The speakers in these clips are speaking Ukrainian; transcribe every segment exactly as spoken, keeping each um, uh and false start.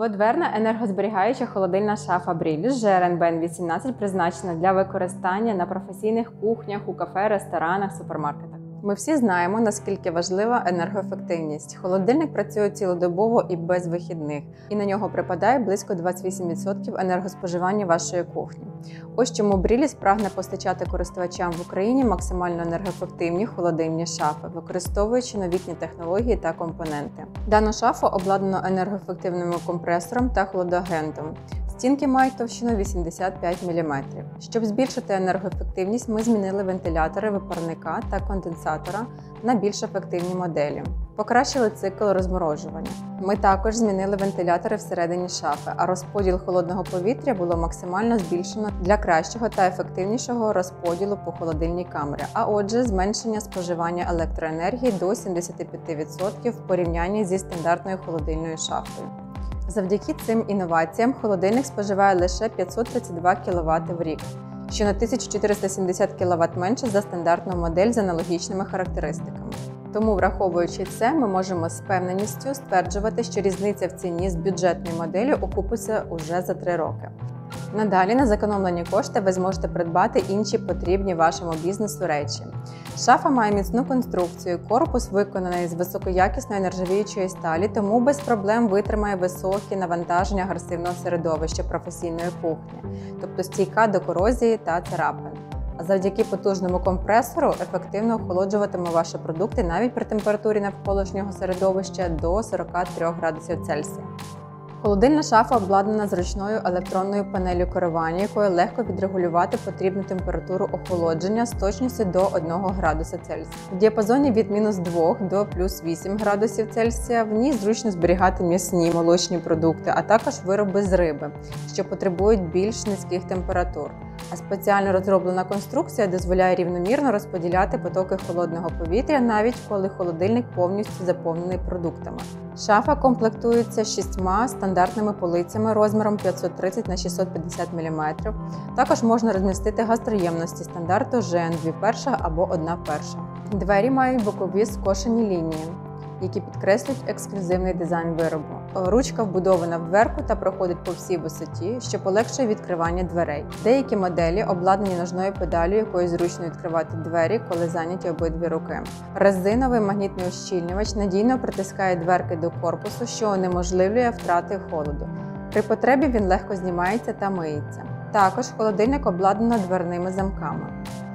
Дводверна енергозберігаюча холодильна шафа Бріліс джі ар ен бі ен вісімнадцять призначена для використання на професійних кухнях, у кафе, ресторанах, супермаркетах. Ми всі знаємо, наскільки важлива енергоефективність. Холодильник працює цілодобово і без вихідних, і на нього припадає близько двадцять вісім відсотків енергоспоживання вашої кухні. Ось чому Бріліс прагне постачати користувачам в Україні максимально енергоефективні холодильні шафи, використовуючи новітні технології та компоненти. Дану шафу обладнано енергоефективним компресором та холодоагентом. Стінки мають товщину вісімдесят п'ять міліметрів. Щоб збільшити енергоефективність, ми змінили вентилятори випарника та конденсатора на більш ефективні моделі. Покращили цикл розморожування. Ми також змінили вентилятори всередині шафи, а розподіл холодного повітря було максимально збільшено для кращого та ефективнішого розподілу по холодильній камері, а отже, зменшення споживання електроенергії до сімдесят п'ять відсотків в порівнянні зі стандартною холодильною шафою. Завдяки цим інноваціям холодильник споживає лише п'ятсот тридцять два кіловати в рік, що на тисячу чотириста сімдесят кіловат менше за стандартну модель з аналогічними характеристиками. Тому, враховуючи це, ми можемо з впевненістю стверджувати, що різниця в ціні з бюджетною моделлю окупиться уже за три роки. Надалі на зекономлені кошти ви зможете придбати інші потрібні вашому бізнесу речі. Шафа має міцну конструкцію, корпус виконаний з високоякісної нержавіючої сталі, тому без проблем витримає високі навантаження агресивного середовища професійної кухні, тобто стійка до корозії та царапин. А завдяки потужному компресору ефективно охолоджуватиме ваші продукти навіть при температурі навколишнього середовища до сорока трьох градусів Цельсія. Холодильна шафа обладнана зручною електронною панеллю керування, якою легко відрегулювати потрібну температуру охолодження з точністю до одного градуса Цельсія. В діапазоні від мінус двох до плюс вісім градусів Цельсія в ній зручно зберігати м'ясні, молочні продукти, а також вироби з риби, що потребують більш низьких температур. А спеціально розроблена конструкція дозволяє рівномірно розподіляти потоки холодного повітря, навіть коли холодильник повністю заповнений продуктами. Шафа комплектується шістьма стандартними полицями розміром п'ятсот тридцять на шістсот п'ятдесят міліметрів. Також можна розмістити гастроємності стандарту жі ен дві перша або одна перша. Двері мають бокові скошені лінії, які підкреслюють ексклюзивний дизайн виробу. Ручка вбудована в дверку та проходить по всій висоті, що полегшує відкривання дверей. Деякі моделі обладнані ножною педаллю, якою зручно відкривати двері, коли зайняті обидві руки. Резиновий магнітний ущільнювач надійно притискає дверки до корпусу, що унеможливлює втрати холоду. При потребі він легко знімається та миється. Також холодильник обладнано дверними замками.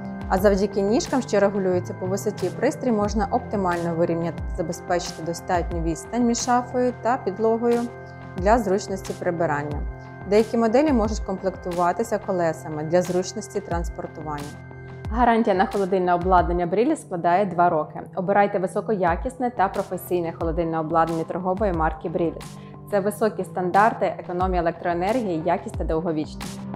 А завдяки ніжкам, що регулюються по висоті, пристрій можна оптимально вирівняти та забезпечити достатню відстань між шафою та підлогою для зручності прибирання. Деякі моделі можуть комплектуватися колесами для зручності транспортування. Гарантія на холодильне обладнання Бріліс складає два роки. Обирайте високоякісне та професійне холодильне обладнання торгової марки Бріліс. Це високі стандарти, економія електроенергії, якість та довговічність.